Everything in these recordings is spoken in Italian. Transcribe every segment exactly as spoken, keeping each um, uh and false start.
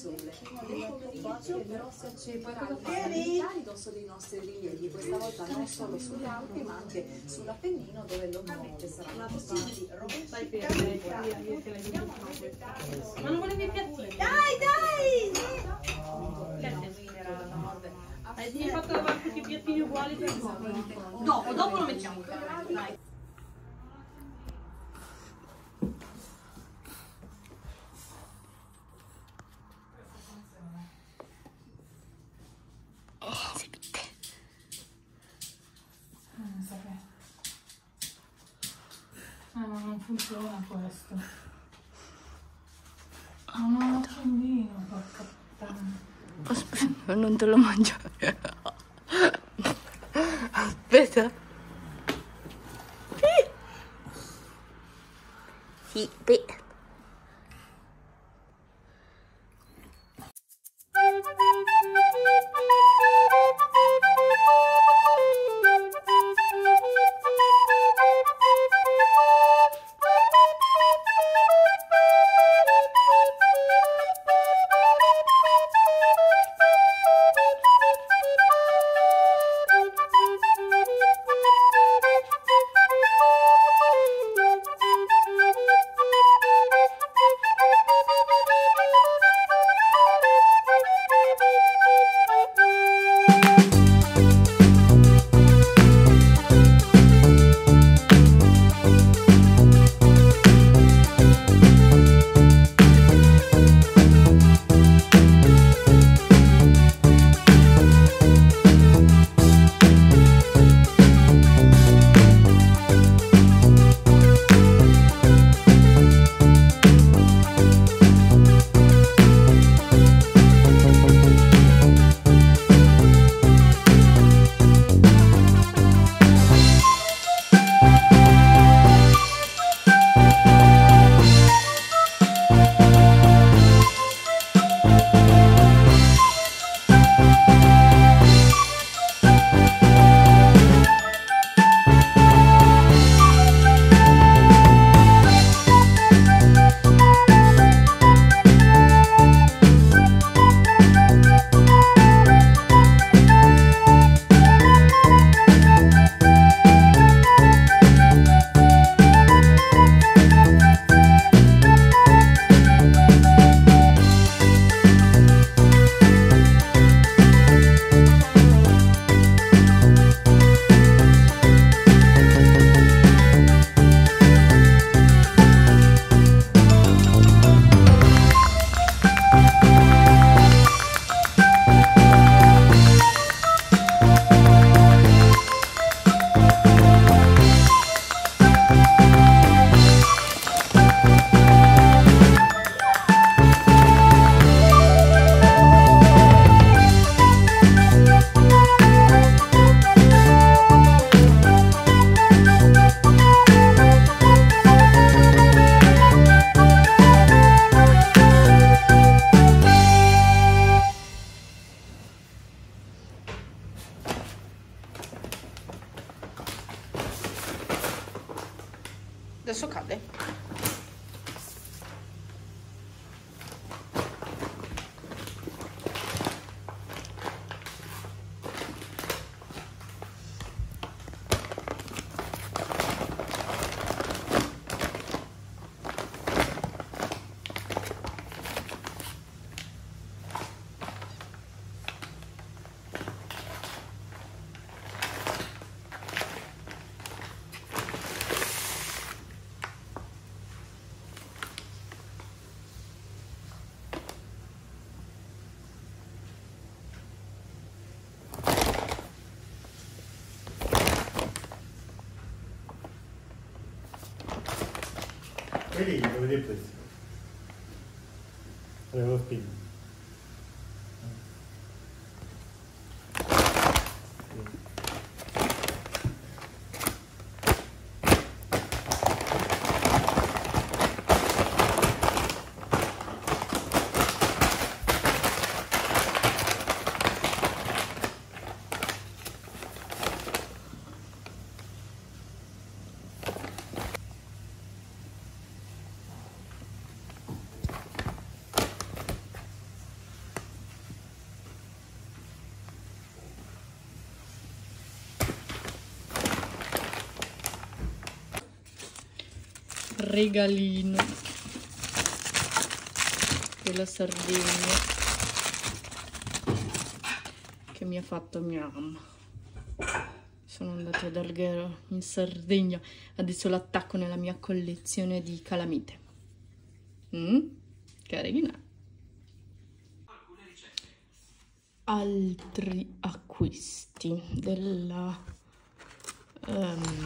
sole. Però si accenderà il ridosso dei nostri rilievi, questa volta non solo sulle Alpi ma anche sull'Appennino, dove localmente saranno postati. Ma non volevi i piattini? Dai, dai! Hai fatto lavare tutti i piattini uguali per dopo, dopo lo mettiamo. Dai. Ah, ma non funziona questo. Non ho l'accendino, porca puttana. Aspetta, non te lo mangiare. Aspetta. Sì. Sì, beh. Adesso cade. Vedi, lo vedi questo. Avevo spinto. regalino della Sardegna che mi ha fatto mia mamma. Sono andata ad Alghero in Sardegna, adesso l'attacco nella mia collezione di calamite. Mm? Carina. Altri acquisti della um,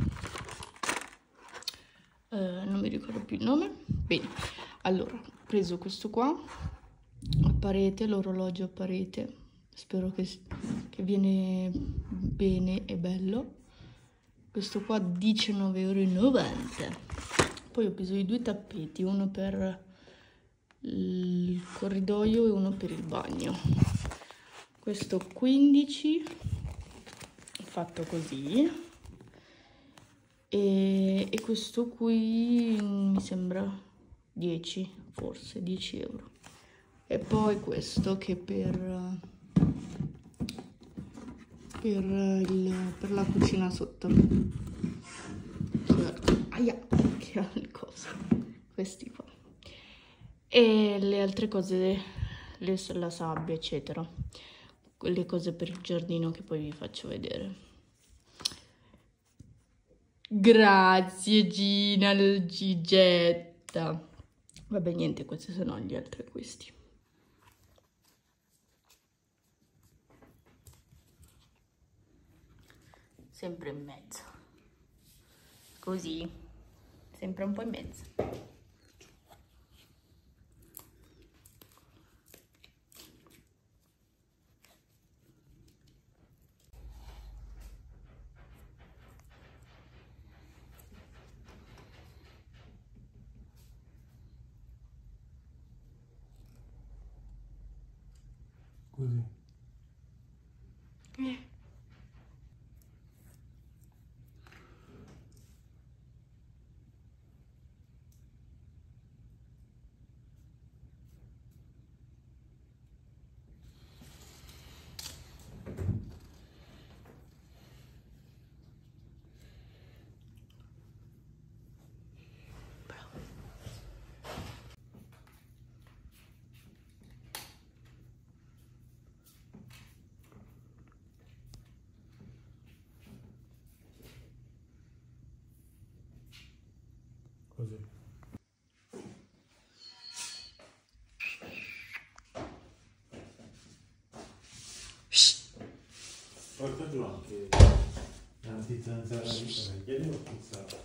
uh, non mi ricordo più il nome. Bene, allora ho preso questo qua a parete, l'orologio a parete, spero che, che viene bene e bello. Questo qua diciannove e novanta euro. Poi ho preso i due tappeti, uno per il corridoio e uno per il bagno. Questo quindici, fatto così, e, e questo qui mi sembra dieci, forse dieci euro. E poi questo che per, per, il, per la cucina sotto. Aia, che ha le cose, questi qua. E le altre cose, le, la sabbia, eccetera. Quelle cose per il giardino che poi vi faccio vedere. Grazie Gina, la gigetta. Vabbè, niente, questi sono gli altri acquisti. Sempre in mezzo. Così. Sempre un po' in mezzo. Così. Eh. Così. Porta giù anche l'antizanzara di vita, perché devo puzzare.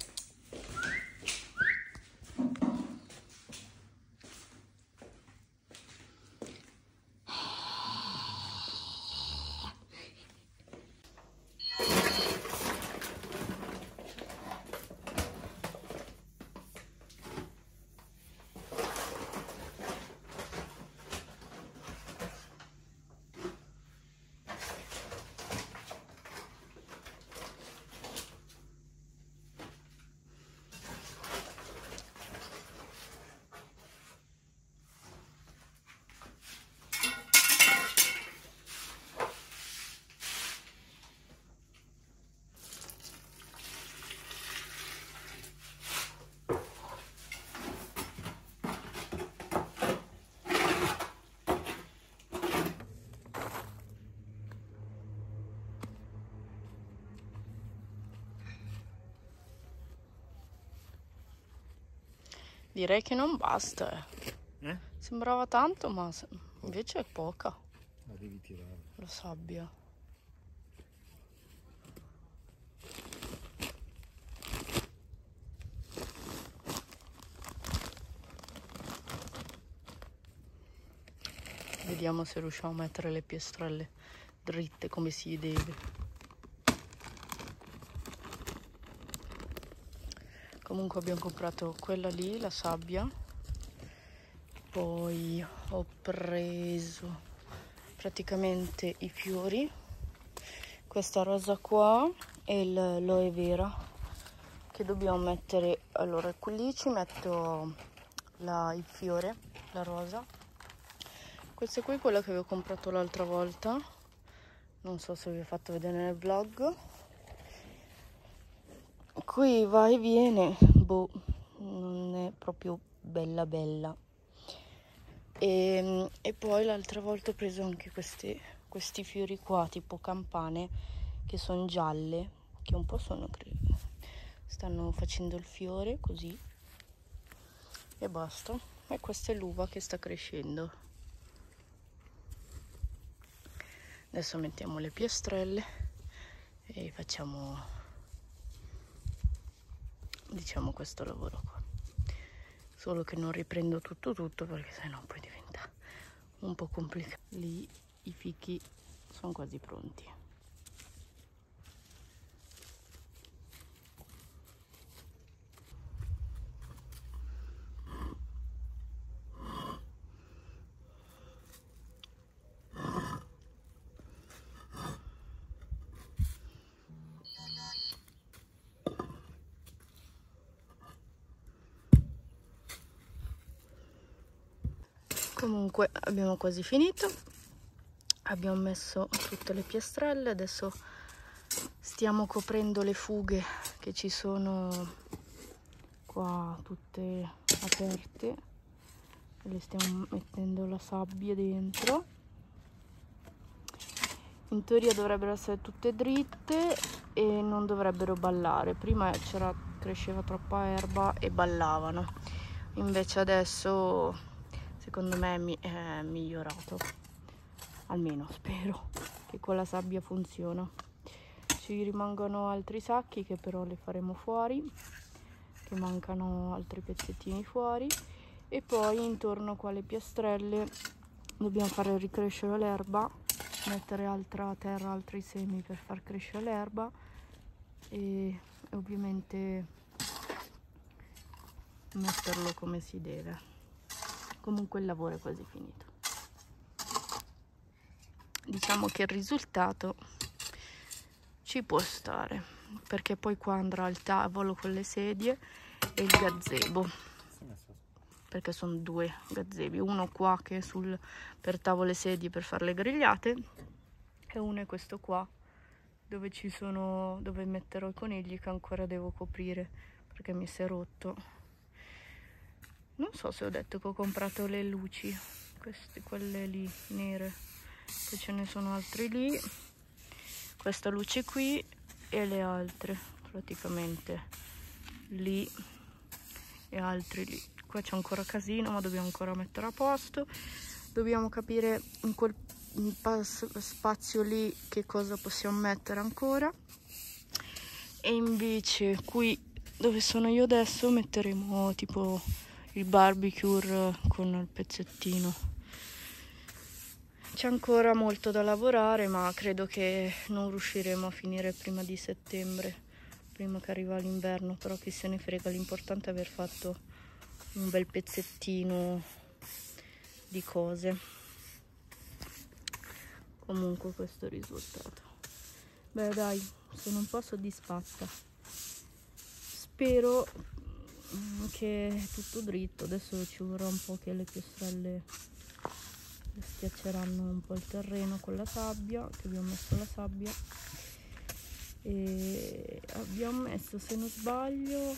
Direi che non basta. Eh. Eh? Sembrava tanto, ma invece è poca. La devi tirare. La sabbia. Vediamo se riusciamo a mettere le piastrelle dritte come si deve. Comunque abbiamo comprato quella lì, la sabbia, poi ho preso praticamente i fiori, questa rosa qua e l'aloe vera che dobbiamo mettere. Allora qui ci metto la, il fiore, la rosa. Questa qui è quella che avevo comprato l'altra volta, non so se vi ho fatto vedere nel vlog. Qui va e viene, boh, viene proprio bella bella. E, e poi l'altra volta ho preso anche questi, questi fiori qua tipo campane che sono gialle, che un po' sono stanno facendo il fiore così e basta. E questa è l'uva che sta crescendo. Adesso mettiamo le piastrelle e facciamo, diciamo, questo lavoro qua. Solo che non riprendo tutto tutto perché sennò poi diventa un po' complicato. Lì i fichi sono quasi pronti. Comunque abbiamo quasi finito, abbiamo messo tutte le piastrelle, adesso stiamo coprendo le fughe che ci sono qua tutte aperte, le stiamo mettendo la sabbia dentro. In teoria dovrebbero essere tutte dritte e non dovrebbero ballare. Prima c'era, cresceva troppa erba e ballavano, invece adesso secondo me è migliorato, almeno spero che con la sabbia funziona. Ci rimangono altri sacchi che però li faremo fuori, che mancano altri pezzettini fuori, e poi intorno qua alle piastrelle dobbiamo fare ricrescere l'erba, mettere altra terra, altri semi per far crescere l'erba e, e ovviamente metterlo come si deve. Comunque il lavoro è quasi finito. Diciamo che il risultato ci può stare, perché poi qua andrà il tavolo con le sedie e il gazebo, perché sono due gazebi, uno qua che è sul, per tavole e sedie per fare le grigliate, e uno è questo qua dove ci sono, dove metterò i conigli, che ancora devo coprire perché mi si è rotto. Non so se ho detto che ho comprato le luci, queste, quelle lì nere, poi ce ne sono altri lì, questa luce qui e le altre praticamente lì e altri lì. Qua c'è ancora casino, ma dobbiamo ancora mettere a posto, dobbiamo capire in quel spazio lì che cosa possiamo mettere ancora, e invece qui dove sono io adesso metteremo tipo il barbecue con il pezzettino. C'è ancora molto da lavorare, ma credo che non riusciremo a finire prima di settembre, prima che arriva l'inverno, però chi se ne frega, l'importante è aver fatto un bel pezzettino di cose. Comunque questo è il risultato. Beh dai, sono un po' soddisfatta, spero che è tutto dritto. Adesso ci vorrà un po' che le piastrelle schiacceranno un po' il terreno con la sabbia, che abbiamo messo la sabbia, e abbiamo messo, se non sbaglio,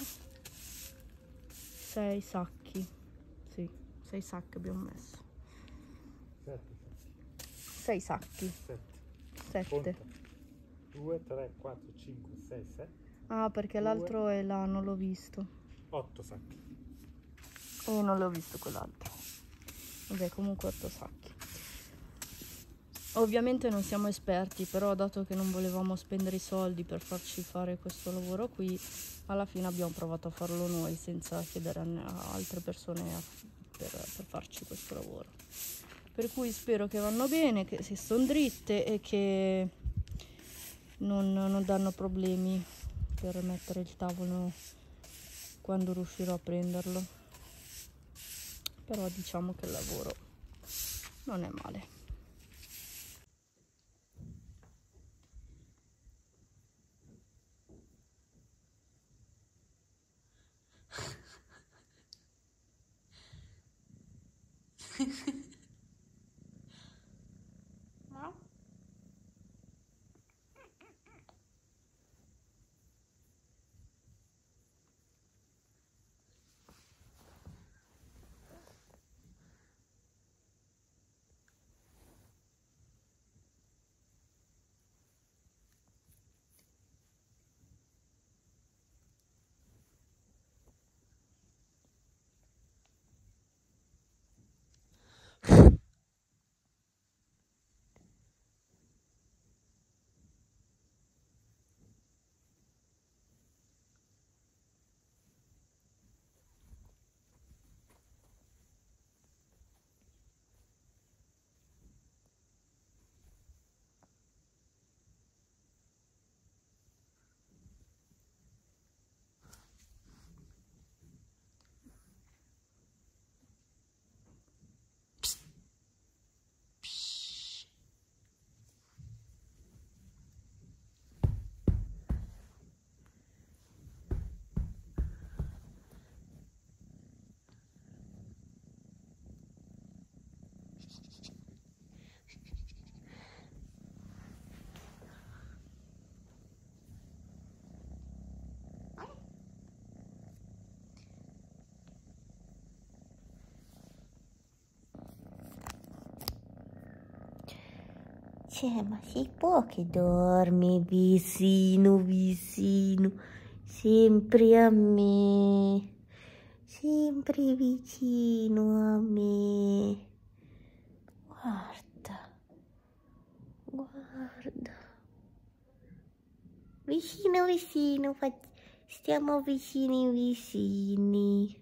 sei sacchi, sì, sei sacchi abbiamo messo, Sette. sei sacchi, Sette. sette. due, tre, quattro, cinque, sei, sette. Ah, perché l'altro è là, non l'ho visto. otto sacchi. E non l'ho visto quell'altro. Vabbè, comunque otto sacchi. Ovviamente non siamo esperti, però dato che non volevamo spendere i soldi per farci fare questo lavoro qui, alla fine abbiamo provato a farlo noi senza chiedere a altre persone per, per farci questo lavoro. Per cui spero che vanno bene, che si sono dritte e che non, non danno problemi per mettere il tavolo quando riuscirò a prenderlo. Però diciamo che il lavoro non è male. Cioè, ma si può che dormi vicino, vicino, sempre a me, sempre vicino a me. Guarda, guarda. Vicino, vicino, stiamo vicini, vicini.